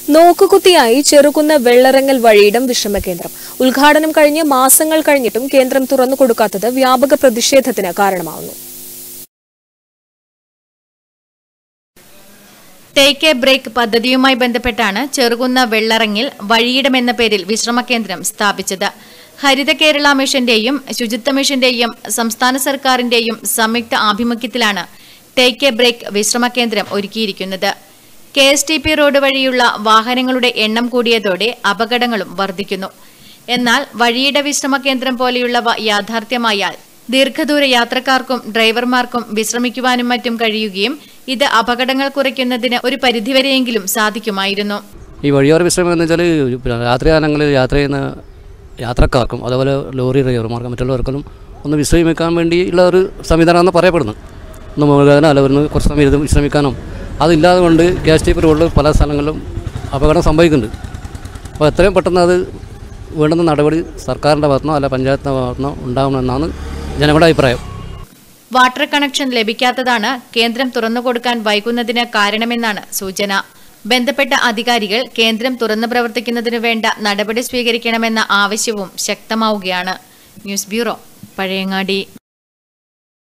നോക്കുകുത്തിയായി ചെറുകുന്ന വെള്ളറങ്ങൽ വഴിയിടം വിശ്രമകേന്ദ്രം ഉദ്ഘാടനം കഴിഞ്ഞ് മാസങ്ങൾ കഴിഞ്ഞിട്ടും കേന്ദ്രം തുറന്നുകൊടുക്കാത്തത് വ്യാപക പ്രതിഷേധത്തിന് കാരണമാവുന്നു. ടേക്ക് എ ബ്രേക്ക് പദ്ധതിയുമായി ബന്ധപ്പെട്ടാണ് ചെറുകുന്ന വെള്ളറങ്ങിൽ വഴിയിടം എന്ന പേരിൽ വിശ്രമകേന്ദ്രം സ്ഥാപിച്ചത്. ഹരിത കേരള മിഷന്റെയും ശുചിത്വ മിഷന്റെയും സംസ്ഥാന സർക്കാരിന്റെയും സംയുക്ത ആഭിമുഖ്യത്തിലാണ് ടേക്ക് എ ബ്രേക്ക് വിശ്രമകേന്ദ്രം ഒരുക്കിയിരിക്കുന്നത്. KSTP റോഡ് വഴിയുള്ള വാഹനങ്ങളുടെ എണ്ണം കൂടിയതോടെ അപകടങ്ങളും വർദ്ധിക്കുന്നു. എന്നാൽ വഴിയിട വിശ്രമകേന്ദ്രം പോലെയുള്ളവ യാഥാർത്ഥ്യമായാൽ ദീർഘദൂര യാത്രക്കാർക്കും ഡ്രൈവർമാർക്കും വിശ്രമിക്കുവാനും മറ്റും കഴിയുകയും ഇത് അപകടങ്ങൾ കുറയ്ക്കുന്നതിന് ഒരു പരിധിവരെയെങ്കിലും സാധിക്കുമായിരുന്നു. ഈ വഴിയോര വിശ്രമം എന്ന് വെച്ചാൽ രാത്രികാലങ്ങളിൽ യാത്ര ചെയ്യുന്ന യാത്രക്കാർക്കും അതുപോലെ ലോറി ഡ്രൈവർമാർക്കും മറ്റുള്ളവർക്കും ഒന്ന് വിശ്രമിക്കാൻ വേണ്ടിയുള്ള ഒരു സംവിധാനമെന്ന് പറയപ്പെടുന്നു. ഒന്ന് മുഴുവനോ അല്ല കുറച്ച് സമയം വിശ്രമിക്കാനോ അതില്ലാതെ കൊണ്ട് KSTP റോഡിൽ പല സ്ഥലങ്ങളിലും അപകടം സംഭവിക്കുന്നുണ്ട്. അപ്പോൾ എത്രയും പെട്ടെന്ന് അത് വേണ്ടുന്ന നടപടി സർക്കാരിൻ്റെ ഭാഗത്തുനിന്നോ അല്ല പഞ്ചായത്തിൻ്റെ ഭാഗത്തുനിന്നോ ഉണ്ടാകുമെന്നാണ് ജനങ്ങളുടെ അഭിപ്രായം. വാട്ടർ കണക്ഷൻ ലഭിക്കാത്തതാണ് കേന്ദ്രം തുറന്നുകൊടുക്കാൻ വൈകുന്നതിന് കാരണമെന്നാണ് സൂചന. ബന്ധപ്പെട്ട അധികാരികൾ കേന്ദ്രം തുറന്നു പ്രവർത്തിക്കുന്നതിനു വേണ്ട നടപടി സ്വീകരിക്കണമെന്ന ആവശ്യവും ശക്തമാവുകയാണ്. News bureau, Pazhayangadi.